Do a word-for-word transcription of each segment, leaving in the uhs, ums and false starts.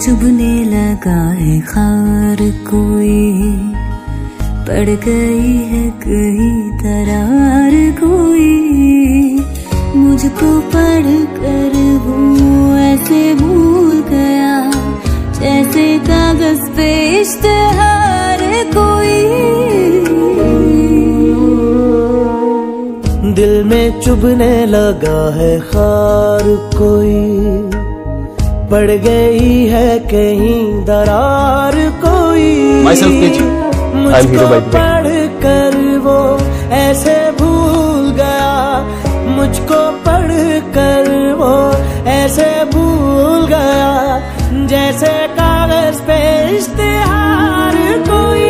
चुभने लगा है खार कोई, पड़ गई है कहीं दरार कोई, मुझको पढ़ कर वो ऐसे भूल गया जैसे कागज पे इश्तेहार कोई। दिल में चुभने लगा है खार कोई, पड़ गई है कहीं दरार कोई, मुझको पढ़ कर वो ऐसे भूल गया, मुझको पढ़ कर वो ऐसे भूल गया जैसे कागज पे इश्तेहार कोई।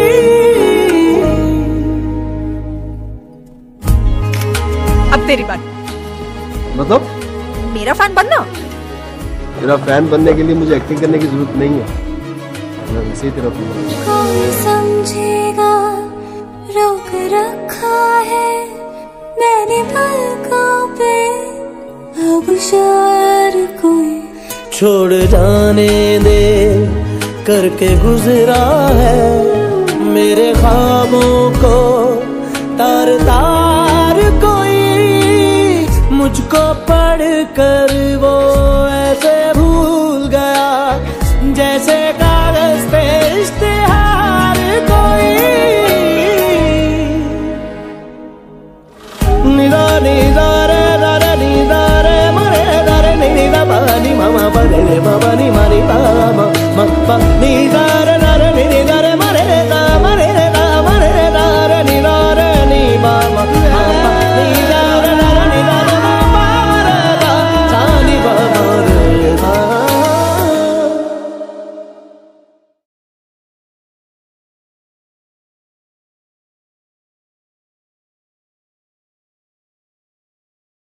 अब तेरी बात। मतलब मेरा फैन बनना? तेरा फैन बनने के लिए मुझे एक्टिंग करने की जरूरत नहीं है, मैं वैसे ही तेरा फैन। कौन समझेगा रोक रखा है मैंने पलकों पे, अब शायर कोई छोड़ जाने दे करके गुजरा है मेरे ख्वाबों को तार तार कोई, मुझको पढ़ कर वो ऐसे भूल गया जैसे कागज पे इश्तेहार कोई। निदा निदा रे रे निदा रे मरे रे निदा बानी मामा बने रे बाबा।